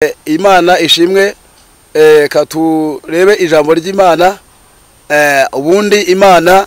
Imana ishimwe katurebe ijambo ry'Imana. Ubundi Imana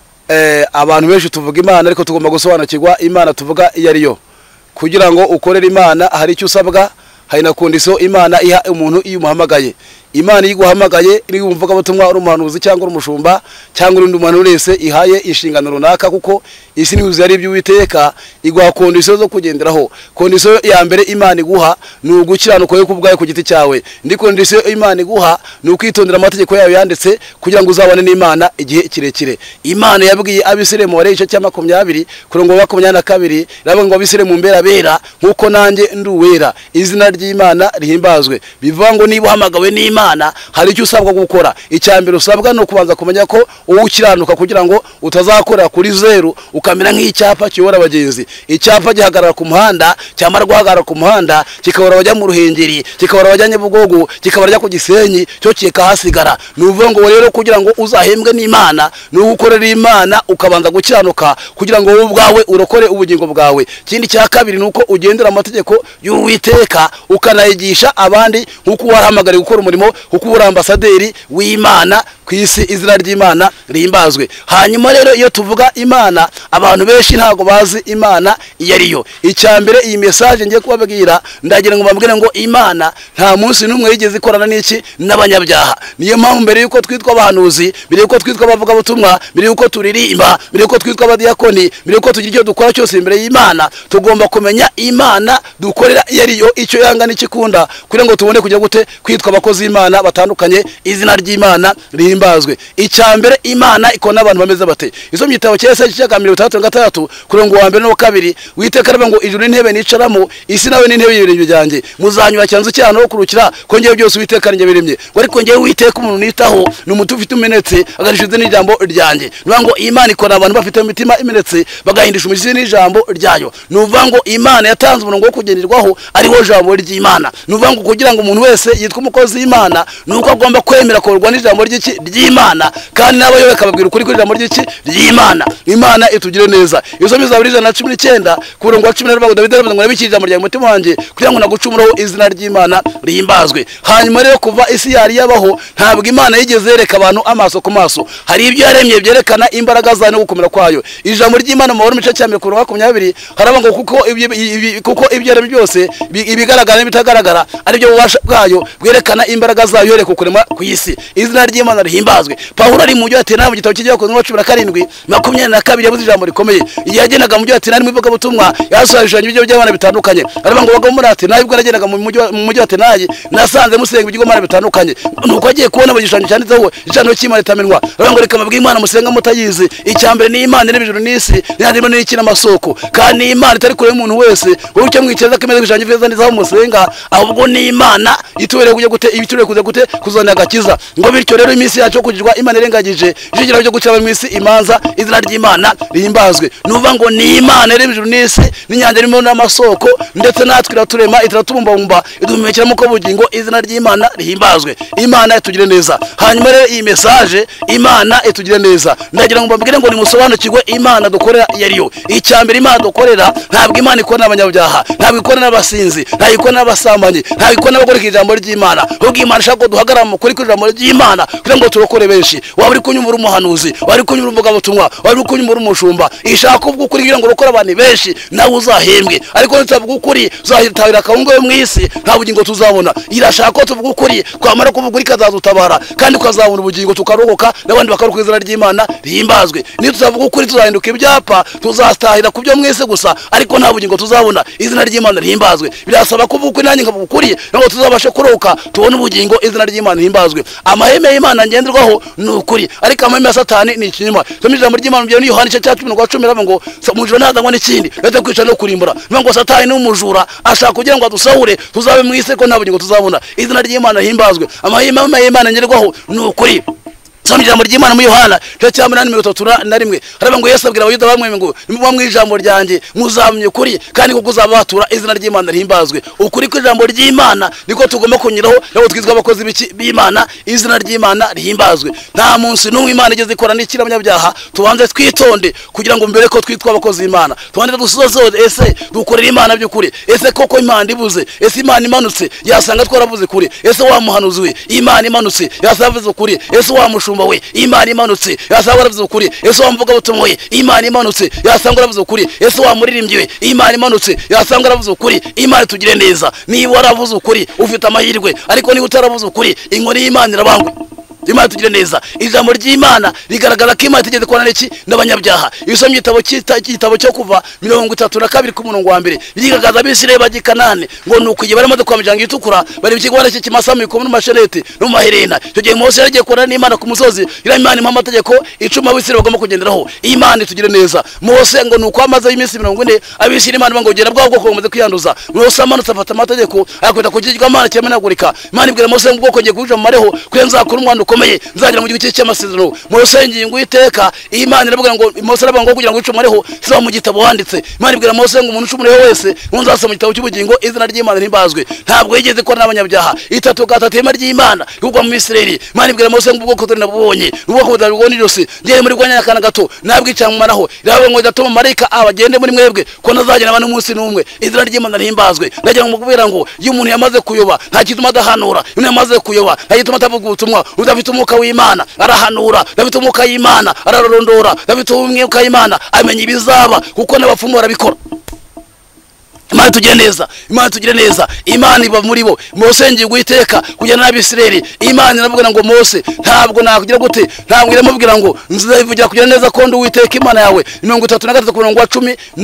abantu benshi tuvuga Imana ariko tugomba gusobanukirwa Imana tuvuga iyo ariyo. Kugira ngo ukorere Imana hari icyo usabwa, hari na condition Imana iha umuntu iyo umuhamagaye. Imana yiguhamagaye iri umvuga butumwa uri umuhanuzi cyangwa uri umushumba cyangwa undi muntu wese ihaye inshingano runaka, kuko isi ni uzari by'Uwiteka iguha condition zo kugenderaho. Condition ya mbere Imana iguha ni ugukiranuka yo kubwaye ku giti cyawe. Ndi condition Imana iguha ni ukwitondera amategeko yayo yanditse kugira ngo uzabane n'Imana igihe kirekire. Imana yabwiye Abisirayeli mu igice cya 20 kurongo 22 rabo ngo Abisirayeli mu mbera bera nkuko nanjye nduwera. Izina ry'Imana rihimbazwe. Bivuga ngo niba uhamagawe n'Imana hari icyo usabwa gukora. Icyambere usabwa no kubanza kumenya ko uwo ukiranuka kugira ngo utazakora kuri zero ukamera nk'icyapa kiyobora abagenzi. Icyapa gihagarara ku muhanda, cyamara guhagarara ku muhanda kikabora bajya mu Ruhengeri, kikabora bajya Bugogo, kikabara ku Gisenyi, cyo kikahasigara. Nuvuga ngo rero kugira ngo uzahembwe n'Imana ni ugukorera Imana ukabanza gukiranuka kugira ngo wowe ubwawe urokore ubugingo bwawe. Kindi cya kabiri nuko ugendera amategeko y'Uwiteka ukanayigisha abandi nkuko warahamagara gukora umurimo, kuko uri ambasaderi w'Imana ku isi. Izina ry'Imana rihimbazwe. Hanyuma rero iyo tuvuga Imana abantu benshi ntago bazi Imana iyo ariyo. Icyambere iyi message ngiye kubabwira ndagira ngo bambwire ngo Imana nta munsi numwe yigeze ikorana n'iki n'abanyabyaha. Niyo mpamvu mbere yuko twitwa abahanuzi, mbere yuko twitwa abavuga butumwa, mbere yuko turirimba, mbere yuko twitwa abadiyakoni, mbere yuko tugira icyo dukora cyose imbere y'Imana, tugomba kumenya Imana dukorera iyo ariyo, icyo yanga n'ikikunda, kugira ngo tubone kujya gute kwitwa abakozi Imana batandukanye. Izina ry'Imana rihimbazwe. Icyambere Imana ikona abantu bameze bate. Izo myitabo cyese cyaka 36 kurongo wa mbere no kabiri Uwiteka aravuga ngo ijuru n'intebe nicaramo, isi nawe n'intebe y'ibirenge byanjye, muzanywa cyanzu cyano kurukira ko ngiye byose Uwiteka njye biremye. Ngo ariko ngiye Uwiteka umuntu nitaho ni umutu ufite umenetse agarishize n'ijambo ryanjye. Nuvuga ngo Imana ikona abantu bafite imitima imenetse bagahindisha umushyize n'ijambo ryayo. Nuvuga ngo Imana yatanze umurongo wo kugenderwaho ariho jambo ry'Imana. Nuvuga ngo kugira ngo umuntu wese yitwa umukozi w'Imana nuko agomba kwemera korwa n'ijambo ry'Imana, kandi nabo yo bakababwira ukuri kuri ijambo ry'Imana. Imana itugire neza. Izo Zaburi 119 kurongo 10 Dawidi aravuga ngo nabikije ijambo rya mutima wanjye kugira ngo nagucumuraho. Izina ry'Imana rihimbazwe. Hanyuma rero kuva isi yari yabaho ntabwo Imana yigeze yereka abantu amaso ku maso. Hari ibyo yaremye byerekana imbaraga zayo no gukomera kwayo. Ijambo ry'Imana mu gice cya 20 haravuga ngo kuko ibyo yaremye byose ibigaragara n'ibitagaragara ari byo bubasha bwayo bwerekana imbaraga zayo yereka kurema ku isi. Izina ry'Imana rihimbazwe. Pawulo ari mu mujyi wa Atena mu gitabo cy'Ibyakozwe 17:22 yabuze ijambo rikomeye. Yagendaga mu mujyi wa Atena mu ivuga butumwa yasubirishanye ibyo by'Imana bitandukanye. Aravuga ngo bagomba muri Atena ibwo nagendaga mu mujyi wa Atena nasanze musenga ibigomana bitandukanye. Nuko agiye kubona bagishanye cyanditseho ijambo cy'Imana itamenwa. Aravuga ngo reka mabwire Imana musenga mutayizi. Icyambere ni Imana n'ibijuru n'isi n'andimo n'iki n'amasoko, kandi Imana itari kure y'umuntu wese. Wowe icyo mwikeza kimeze bishanye feza ndizaho musenga, ahubwo ni Imana itubereye kujya gute ibitureye kuza gute kuzana agakiza. Ngo bityo rero iminsi yacu kugirwa Imana irengagije ijigera byo gucira mu isi imanza. Izina ry'Imana rihimbazwe. Nuvuga ngo ni Imana n'ibijuru n'isi n'inyanja irimo n'amasoko, ndetse natwe iraturema iratubumba idumekera mu ko bugingo. Izina ry'Imana rihimbazwe. Imana itugire neza. Hanyuma rero iyi message Imana itugire neza ndagira ngo mbabwire ngo nimusobanukirwe Imana dukorera iyo ariyo. Icyambere Imana dukorera ntabwo Imana ikora n'abanyabyaha, ntabwo ikora n'abasinzi, ntabwo ikora n'abasambanyi, ntabwo ikora n'abagoreka ijambo ry'Imana. Ubwo Imana ishaka duhagarara mu kuri ijambo ry'Imana kugira ngo turokore benshi. Waba uri kunyumura umuhanuzi, waba uri kunyumura umuvuga butumwa, waba uri kunyumura umushumba, ishaka ubwo kuri kugira ngo urokore abantu benshi nawe uzahembwe. Ariko ntavuga ukuri uzahitahira akawungo yo mu isi nta bugingo tuzabona. Irashaka ko tuvuga ukuri, twamara kuvuga ukuri kazadutabara kandi ukazabona ubugingo tukarokoka n'abandi bakaruka. Izina ry'Imana rihimbazwe. Ni tuzavuga ukuri tuzahinduka ibyapa, tuzastahira kubyo mwese gusa ariko nta bugingo tuzabona. Izina ry'Imana rihimbazwe. Birasaba kuvuga ukuri nanjye nkavuga ukuri ngo tuzabashe kurokoka tubone ubugingo. Izina ry'Imana rihimbazwe. Amaheme y'Imana ngenderwaho ni ukuri, ariko amaheme ya Satani ni ikinyoma. Tumije ijambo ry'Imana mu Yohana 10:10 ravuga ngo mujura ntazanywa n'ikindi rete kwica no kurimbura. Ngo Satani ni umujura ashaka kugira ngo adusahure tuzabe mu isi ko nta bugingo tuzabona. Izina ry'Imana rihimbazwe. Amaheme y'Imana ngenderwaho ni ukuri. dusoma ijambo ry'Imana mu Yohana cya 8:31 haravuga ngo Yesu abwira abayuda bamwe ngo nimuba mu ijambo ryanjye muzamenye ukuri kandi kuko uzabatura izina ry'Imana rihimbazwe. Ukuri kw'ijambo ry'Imana niko tugomba kunyiraho nabo twizwa abakozi b'Imana izina ry'Imana rihimbazwe. Nta munsi n'umwe Imana igeze ikora n'ikira abanyabyaha. Tubanze twitonde kugira ngo mbere ko twitwa abakozi b'Imana tubanze dusoze ese dukorera Imana by'ukuri. Ese koko Imana ibuze, ese Imana imanutse yasanga twaravuze kuri. Ese wa muhanuzi we Imana imanutse yasavuze ukuri. Ese wa mushumba we Imana imanutse yasanga waravuze ukuri. Ese wa mvuga butumwa we Imana imanutse yasanga waravuze ukuri. Ese wa muririmbyi we Imana imanutse yasanga waravuze ukuri. Imana tugire neza. Niba waravuze ukuri ufite amahirwe, ariko niba utaravuze ukuri inkoni y'Imana irabangwe. Imana tugire neza. Ijambo ry'Imana rigaragara ko Imana itegeze kwana n'iki n'abanyabyaha. Isomye igitabo cyo kuva 32 ku murongo wa mbere bigaragaza abisirayeli bajya Kanani ngo nukuye baramaze kwamijanga itukura bari mu kigwara cy'ikimasa mu ikomo n'amashenete no maherena. Cyo gihe Mose yagiye korana n'Imana ku musozi ira Imana impa amategeko 10 abisirayeli bagomba kugenderaho. Imana tugire neza. Mose ngo nuko amaze iminsi 40 abisirayeli Imana ngo gera bwa bwoko bamaze kwiyanduza. Mose amanutse afata amategeko akwita ku kigwa Imana cyamenagurika. Imana ibwira Mose ngo ubwoko ngiye kuja mu mareho kwenza kuri umwana ukomeye nzagira mu gihe cy'amasezerano. Mose ngingo iteka Imana iravuga ngo Mose aravuga ngo kugira ngo icumareho siba mu gitabo wanditse. Imana ibwira Mose ngo umuntu ucumureho wese nzasoma mu gitabo cy'ubugingo izina ry'Imana rihimbazwe. Ntabwo yigeze ko n'abanyabyaha itatu gatatu yema ry'Imana kugwa mu Isirayeli. Imana ibwira Mose ngo ubwoko nabubonye ubwoko budabibona irose ngiye muri gwanya yakana gato nabwica mu maraho iravuga ngo datuma marayika abagende muri mwebwe ko nazagena abantu umunsi n'umwe izina ry'Imana rihimbazwe. Ndagira ngo mukubwira ngo iyo umuntu yamaze kuyoba nta kituma adahanura, iyo yamaze kuyoba nta kituma atavuga ubutumwa. Udafite umwuka w'Imana arahanura, David umwuka w'Imana ararondora, David umwuka w'Imana amenya ibizaba kuko n'abapfumu barabikora. Imana tugire neza. Imana tugire neza. Imana iba muri bo. Mose ngiye guiteka kujyana n'Abisirayeli. Imana iravuga ngo Mose ntabwo nakugira gute, ntabwo iramubwira ngo nzivugira kujyana neza ko ndi Uwiteka Imana yawe. 33 ku murongo wa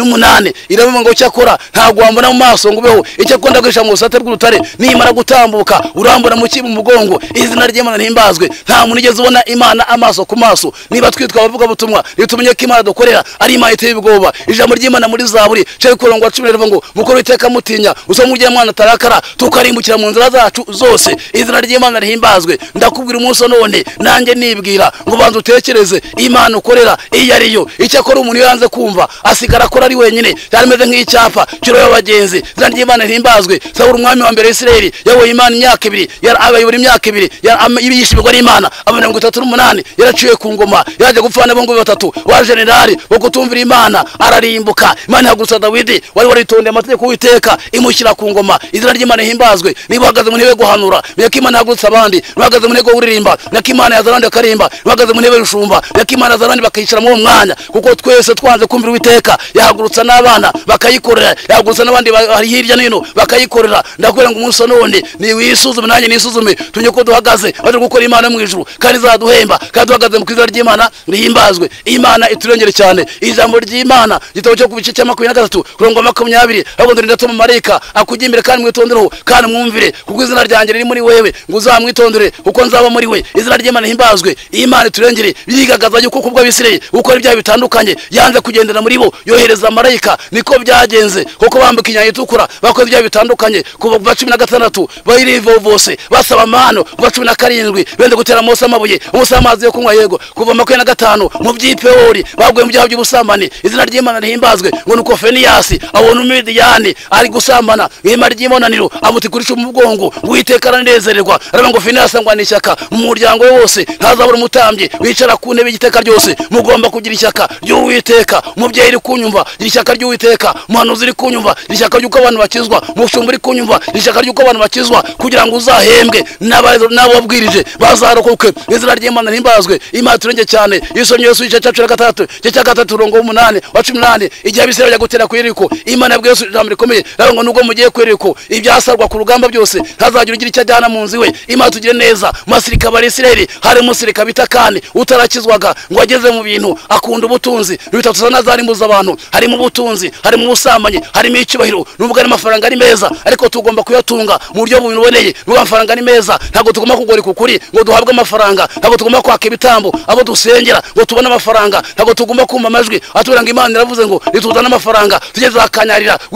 18 iravuga ngo cyakora ntabwo wambona mu maso ngo ubeho icyo konda kwisha mu rusate rw'urutare nimara gutambuka urambura mu kibu mugongo izina ry'Imana rihimbazwe. Nta muntu igeze ubona Imana amaso ku maso. Niba twitwa abavuga butumwa ritumenye ko Imana dukorera ari Imana iteye ubwoba. Ijambo ry'Imana muri Zaburi cyo ku murongo wa 10 rivuga ngo mukuru iteka mutinya usoma ugiye mwana tarakara tukarimbukira mu nzira zacu zose izina ry'Imana rihimbazwe. Ndakubwira umunsi none nanjye nibwira ngo banze utekereze Imana ukorera iyo ariyo. Icyo akora umuntu yanze kumva asigara akora ari wenyine yarimeze nk'icyapa kiro y'abagenzi izina ry'Imana rihimbazwe. Sawuli umwami wa mbere Isirayeli yawe Imana imyaka 2 abayobora imyaka 2 yibishibwa n'Imana abana 38 yaraciye ku ngoma yaje gupfana bongo 3 wa generali wo kutumvira Imana ararimbuka. Imana yagurutsa Dawidi wari waritonde amategeko Uwiteka imushyira ku ngoma izina ry'Imana rihimbazwe. Niba uhagaze mu ntebe guhanura myaka Imana yagurutsa abandi, uhagaze mu ntebe uririmba myaka Imana yazarandi akarimba, uhagaze mu ntebe rushumba myaka Imana yazarandi bakicara mu mwanya kuko twese twanze kumvira Uwiteka yahagurutsa n'abana bakayikorera, yahagurutsa n'abandi bari hirya n'ino bakayikorera. Ndakubwira ngo umunsi none ni wisuzume nanjye nisuzume tunye ko duhagaze baje gukora Imana mu ijuru kandi zaduhemba kandi duhagaze mu kwizera ry'Imana rihimbazwe. Imana iturengere cyane. Ijambo ry'Imana gitabo cyo kubice cya 23 kurongo 20 ahubwo ndatuma marayika akugimbire kandi mwitondero kandi mwumvire kuko izina ryanjye riri muri wewe ngo uzamwitondere kuko nzaba muri we izina ry'Imana rihimbazwe. Imana iturengere bigagaza yuko kubwa Abisirayeli uko ibyaha bitandukanye yanze kugendera muri bo yohereza marayika. Niko byagenze kuko bambuka inyanja itukura bakoze ibyaha bitandukanye kuva 16 bayirivo bose basaba amano kuva 17 bende gutera Mose amabuye Mose amazi yo kunywa yego kuva 25 mu by'Ipeori baguye mu byaha by'ubusambanyi izina ry'Imana rihimbazwe. Ngo nuko Feniyasi abona Umidiyani ari gusambana ihema ry'imonaniro amuti kuri mu mugongo Uwiteka aranezererwa aravuga ngo Feniyasi angwana ishyaka mu muryango wose ntazabura umutambyi wicara ku ntebe y'igiteka ryose. Mugomba kugira ishyaka ry'Uwiteka. Umubyeyi uri kunyumva ishyaka ry'Uwiteka, umuhanuzi uri kunyumva ishyaka ry'uko abantu bakizwa, umushumba uri kunyumva ishyaka ry'uko abantu bakizwa kugira ngo uzahembwe n'ababwirije bazarokoke izina ry'Imana rihimbazwe. Imana turenge cyane. Isomye Yesu igice cya 3 cya 3 urongo 8 wa 18 igihe Abisirayeli bajya gutera ku Yeriko Imana yabwiye Yesu ijambo rikomeye ngo nubwo mugiye ku Yeriko ibyasarwa ku rugamba byose ntazagira ugira icyo ajyana mu nzi we. Imana tugire neza. Masirika bari Isirayeli hari umusirika bita Kani utarakizwaga ngo ageze mu bintu akunda ubutunzi bitatu sana zarimbuza abantu harimo ubutunzi harimo ubusambanyi harimo icyubahiro nubwo ari amafaranga ari meza ariko tugomba kuyatunga mu buryo buboneye. Nubwo amafaranga ari meza ntabwo tugomba kugoreka ukuri ngo duhabwe amafaranga, ntabwo tugomba kwaka ibitambo abo dusengera ngo tubone amafaranga, ntabwo tugomba kumva amajwi atubwira ngo Imana iravuze ngo nituzana amafaranga tugeze akanyarira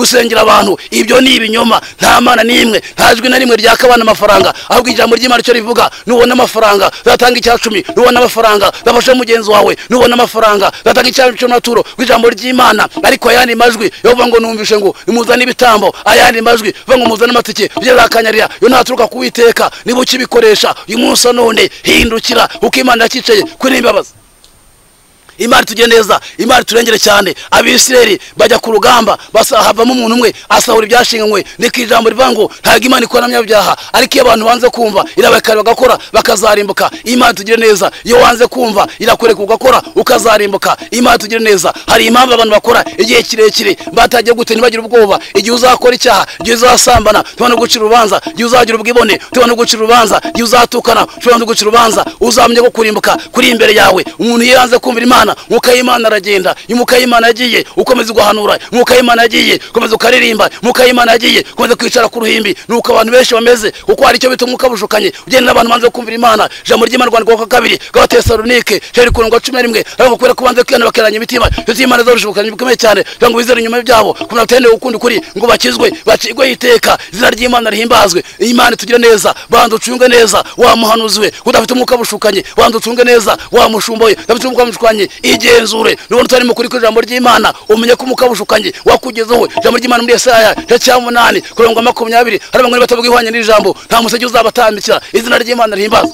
gusengera abantu ibyo ni ibinyoma. Nta mana n'imwe, nta jwi na rimwe ryakabana amafaranga, ahubwo ijambo ry'Imana cyo rivuga nubona amafaranga zatanga icya 10, nubona amafaranga zafasha mugenzi wawe, nubona amafaranga zatanga icya 10 naturo ijambo ry'Imana. Ariko ayandi majwi yovuga ngo numvishe ngo imuzana ibitambo, ayandi majwi vuga ngo muzana amatike byazakanyarira yo naturuka kuwiteka. Niba ukibikoresha uyu munsi none hindukira uko Imana yakicaye kuri imbabazi. Imana tujye neza, Imana turengere cyane. Abisirayeli bajya ku rugamba havamo umuntu umwe asahura ibyashinganywe. Niko ijambo rivuga ngo ntabwo Imana ikora n'abanyabyaha, ariko iyo abantu banze kumva irabakara bagakora bakazarimbuka. Imana tugire neza, iyo wanze kumva irakureka ugakora ukazarimbuka. Imana tugire neza. Hari impamvu abantu bakora igihe kirekire batagiye gute ntibagira ubwoba. Igihe uzakora icyaha, igihe uzasambana, tubona gucira urubanza, igihe uzagira ubwibone, tubona gucira urubanza, igihe uzatukana, tubona gucira urubanza, uzamenye ko kurimbuka kuri imbere yawe. Umuntu yanze kumvira Imana, Mwuka w'Imana aragenda. Mwuka w'Imana yagiye ukomeza guhanura, Mwuka w'Imana yagiye ukomeza ukaririmba, Mwuka w'Imana yagiye ukomeza kwicara ku ruhimbi. Nuko abantu benshi bameze kuko hari icyo bita umwuka bushukanye ugenda abantu banze kumvira Imana. Ijambo ry'Imana rwandikwa kwa 2 Abatesalonike 11:11 ariko kubera kubanze kwiyana bakeranya imitima, cyo Imana zarushukanye bikomeye cyane ngo bizere inyuma byabo kuna batende ukundi kuri ngo bakizwe bacigwe iteka. Izina ry'Imana rihimbazwe. Imana tugire neza, bandu ucunge neza wa muhanuzwe udafite umwuka bushukanye, bandu ucunge neza wa mushumboye udafite umwuka bushukanye. Igenzure nubona utari mu kuri ijambo ry'Imana, umenye ko umwuka bushukanye wakugezeho. Ijambo ry'Imana muri Yesaya 8:20 hari bamwe batavuga ihwanye n'ijambo, nta musege uzabatambikira. Izina ry'Imana rihimbazwe.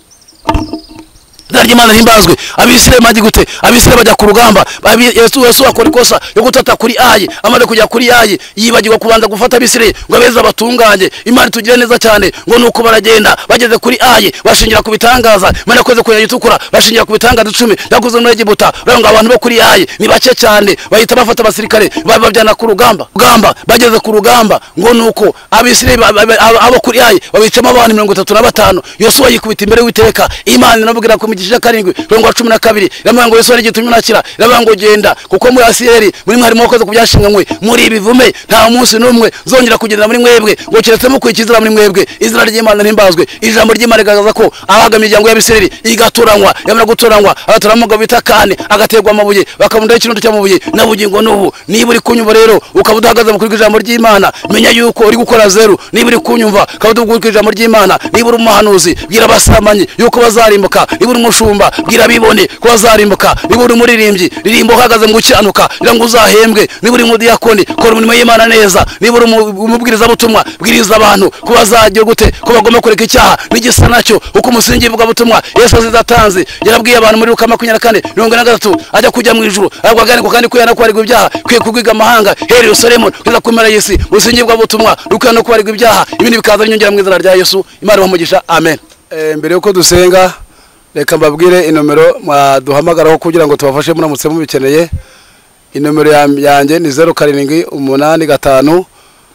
Imana himbazwe. Abisirayeli maji gute? Abisirayeli bajya ku rugamba. Yesu akora ikosa yo gutata kuri Ayi, amaze kujya kuri Ayi yibagirwa kubanza gufata Abisirayeli ngo abeza batunganye. Imana tugire neza cyane ngo nuko baragenda bageze kuri Ayi bashingira ku bitangaza. Imana yakoze ku yitukura bashingira ku bitangaza 10 yakoze muri Egiputa. Ngo abantu bo kuri Ayi ni bake cyane, bahita bafata abasirikare babajyana ku rugamba. Bageze ku rugamba ngo nuko Abisirayeli abo kuri Ayi babicamo abantu 35. Yosuwa yikubita imbere y'Uwiteka. Imana inabwira ko 12 ramwe ngo Yesu arigitumye nakira ramwe ngo genda kuko muri Asiyeri muri mwari mwakoze kubyashinganywe muri ibivume nta munsi numwe zongera kugendera muri mwebwe ngo kiretse mu kwikizira muri mwebwe. Izina ry'Imana rihimbazwe. Ijambo ry'Imana rigaragaza ko abagamije imiryango y'Abisirayeli igatoranywa, yamara gutoranywa abatoramo ngo bita Kane agategwa amabuye bakamunda ikirundo cy'amabuye na bugingo n'ubu. Niba uri kunyumva rero ukaba udahagaze mu kuri ijambo ry'Imana, menya yuko uri gukora zero. Niba uri kunyumva ukaba udahagaze ijambo ry'Imana, niba uri umuhanuzi bwira abasamanyi yuko bazarimbuka, niba uri umushumba bwira bibone ko bazarimbuka, niba uri umuririmbyi ririmbo uhagaze mu gukiranuka kugira ngo uzahembwe, niba uri umudiyakoni kora umurimo w'Imana neza, niba uri umubwiriza butumwa bwiriza abantu ko bazagira gute ko bagomba kureka icyaha n'igisa nacyo uko umusingi uvuga butumwa. Yesu azidatanze yarabwiye abantu muri Luka 24:43 ajya kujya mu ijuru aragwagane ko kandi kuyana kwarirwa ibyaha kwiye kugwiga amahanga heri Yerusalemu kuza kumera Yesu umusingi bwa butumwa Luka no kwarirwa ibyaha ibindi bikaza nyongera mu izina rya Yesu. Imana bamugisha amen. Mbere yuko dusenga reka mbabwire inomero mwaduhamagaraho kugira ngo tubafashe muramutse mubikeneye. Inomero yanjye ni 0785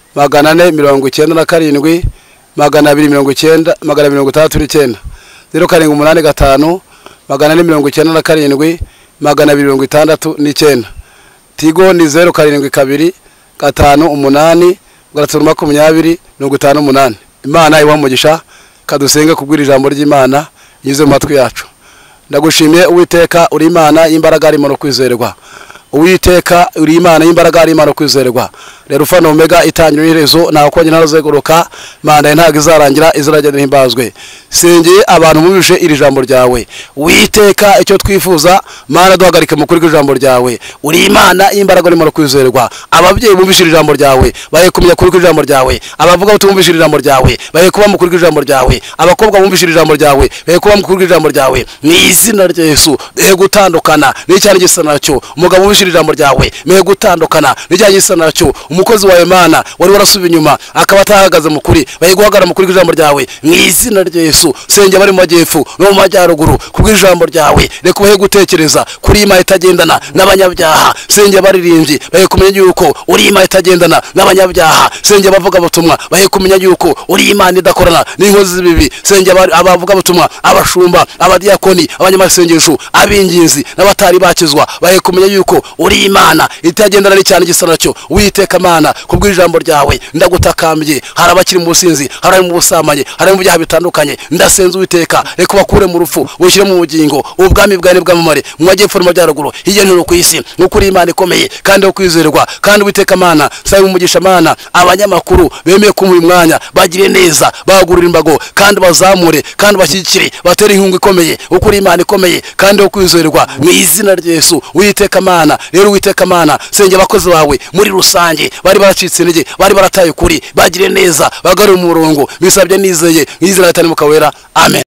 497 239 0785 497 269. Tigo ni 0722 58 20 Imana iwamugisha. Kadusenge kubwira ijambo ry'Imana yize mu matwi yacu. Ndagushimiye Uwiteka, uri Imana y'imbaraga arimo no kwizerwa. Uwiteka uri Imana y'imbaraga arimo no kwizerwa. Rero Alpha na Omega itangiriro n'iherezo ntaho konye ntarozeguruka. Manda ntago izarangira, izaragenda himbazwe. Sengeye abantu mubishe iri jambo ryawe. Uwiteka icyo twifuza Mana duhagarike mu kuri ijambo ryawe. Uri Imana y'imbaraga arimo no kwizerwa. Ababyeyi bumvise iri jambo ryawe baye kumenya kuri ijambo ryawe. Abavuga utumvise iri jambo ryawe baye kuba mu kuri ijambo ryawe. Abakobwa bumvise iri jambo ryawe baye kuba mu kuri ijambo ryawe. Ni izina rya Yesu be gutandukana n'icyari gisa nacyo. Umugabo wumvise iri jambo ryawe me gutandukana n'icyari gisa nacyo. Umukozi wawe Mana wari warasubiye inyuma akaba atahagaze mu kuri baye guhagara mu kuri ijambo ryawe. Ni izina rya Yesu senge bari mu majyepfo no mu majyaruguru kubw'ijambo ryawe. Reka uhe gutekereza kuri Imana itagendana n'abanyabyaha. Senge baririmbyi baye kumenya yuko uri Imana itagendana n'abanyabyaha. Senge bavuga butumwa baye kumenya yuko uri Imana idakorana n'inkozi z'ibibi. Senge abavuga butumwa, abashumba, abadiyakoni, abanyamasengesho, abinginzi n'abatari bakizwa baye kumenya yuko uri Imana itagendana n'cyane gisana cyo Uwiteka Mana kubw'ijambo ryawe ndagutakambye hari abakiri mu businzi hari mu busamanye hari mu byaha bitandukanye ndasenze Uwiteka reka bakure mu rupfu bushyire mu bugingo ubwami bwawe bw'amamare mwajyepfo n'amajyaruguru hirya no hino ku isi nuko uri Imana ikomeye kandi yo kwizerwa kandi Uwiteka Mana sabe umugisha Mana abanyamakuru bemeye ko muri mwanya bagire neza bagurira imbago kandi bazamure kandi bashyigikire batera inkunga ikomeye uko uri Imana ikomeye kandi yo kwizerwa mu izina rya Yesu Uwiteka Mana rero Uwiteka Mana senge abakozi bawe muri rusange bari baracitse intege bari barataye kuri bagire neza bagarura umurongo bisabye nizeye izina ry'Imana Mukawera amen.